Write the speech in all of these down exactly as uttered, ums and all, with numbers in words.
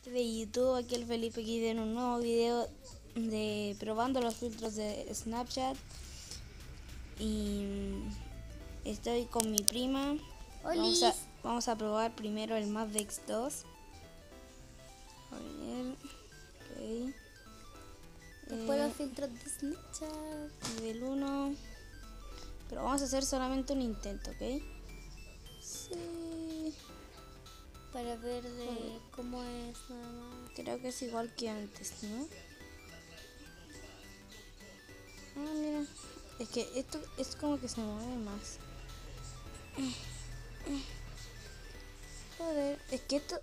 de YouTube, aquí el Felipe aquí en un nuevo video de probando los filtros de Snapchat. Y estoy con mi prima. Vamos a, vamos a probar primero el Mapdex dos. A ver, ok. Después Eh, los filtros de Snapchat. Nivel uno. Pero vamos a hacer solamente un intento, ¿ok? Sí. Para ver de Joder. cómo es nada más. Creo que es igual que antes, ¿no? Ah, mira. Es que esto es como que se mueve más. Joder, es que esto...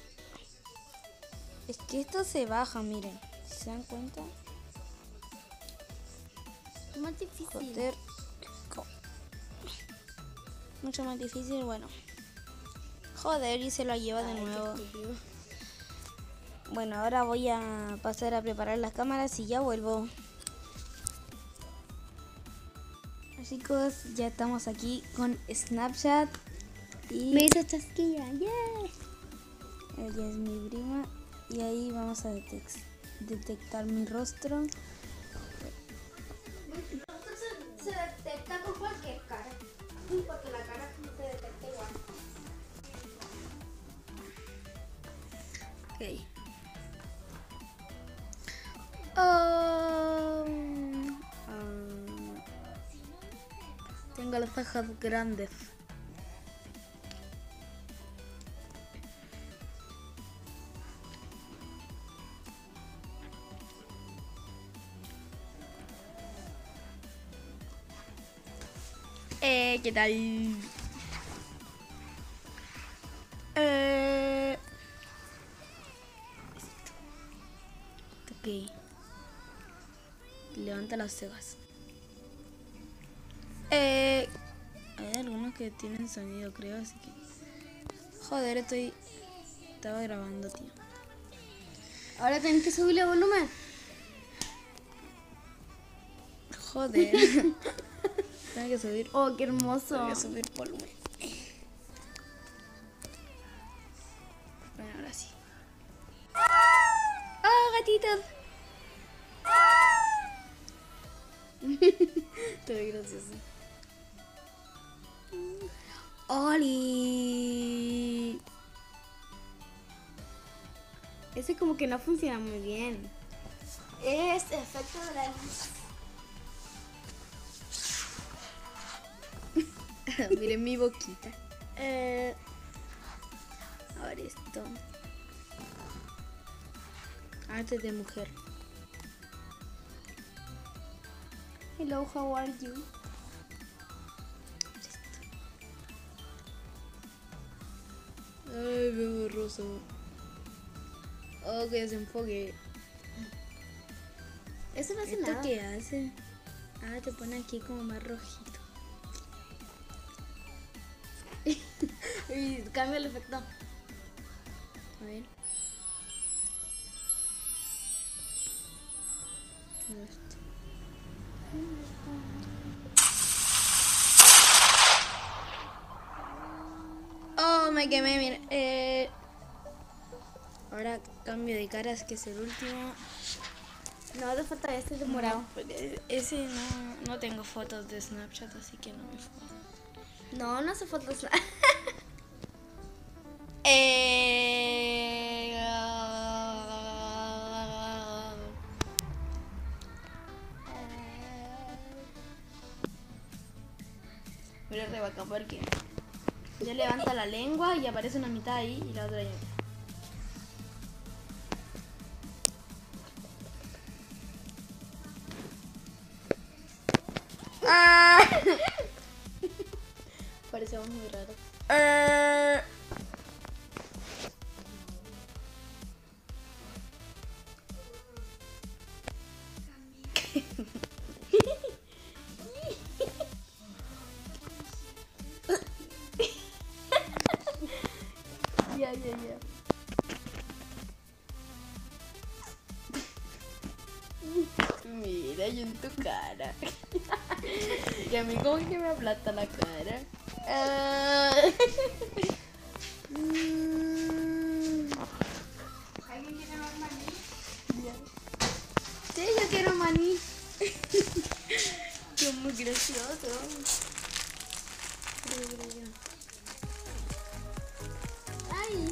Es que esto se baja, miren. ¿Se dan cuenta? Es más difícil. Joder. Mucho más difícil, bueno. Joder, y se lo lleva de Ay, nuevo. qué estúpido. Bueno, ahora voy a pasar a preparar las cámaras y ya vuelvo. Chicos, ya estamos aquí con Snapchat. Y Me hizo chasquilla, yeah. ella es mi prima. Y ahí vamos a detec- detectar mi rostro. Se, se detecta con cualquier cara. Porque la cara no se detecta igual. Ok. Oh, Um, tengo las cejas grandes. Eh, ¿qué tal? Eh... Ok. Levanta las cejas. Eh... Hay algunos que tienen sonido, creo, así que... Joder, estoy... Estaba grabando, tío. ahora tenés que subirle volumen. Joder. Tengo que subir... Oh, qué hermoso. Tengo que subir volumen. Bueno, ahora sí. ¡Oh, gatitos! Te ve gracioso. ¡Oli! Ese como que no funciona muy bien. Es efecto de la luz. Miren mi boquita. Eh, Ahora esto. Arte de mujer. hello, how are you? Ay, me borroso. Oh, que desenfoque. Eso no hace ¿Esto nada. qué hace? Ah, te pone aquí como más rojito. Y cambia el efecto. A ver. Esto. Oh, me quemé, mira. Eh... Ahora cambio de caras, que es el último. No, te falta este de morado. Porque ese no, no tengo fotos de Snapchat, así que no me fue. No, no hace fotos. Eh... Mira re bacán porque ya levanta la lengua y aparece una mitad ahí y la otra ahí. ¡Ah! Parecemos muy raros. Eh... Ya, ya, ya. Mira, yo en tu cara. Y a mí como que me aplasta la cara. Ah. otro. Ay.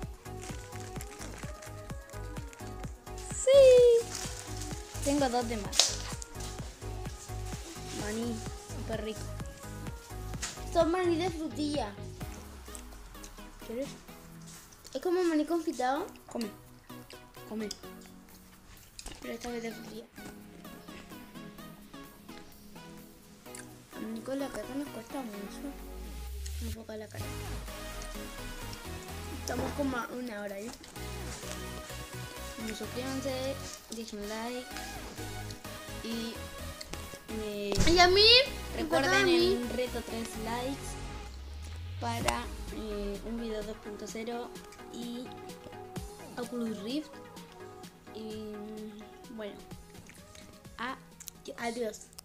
Sí. Tengo dos de más. Maní, súper rico. Son maní de frutilla. ¿Quieres? Es como maní confitado. Come. Come. Pero esta vez de frutilla. A mí con la cara nos cuesta mucho. Enfocar la cara. Estamos como a una hora ya. Bueno, suscríbanse, dejen like y eh, Y a mí, recuerden a mí. el reto tres likes para eh, un video dos punto cero y Oculus Rift. Y bueno, adiós. Adiós.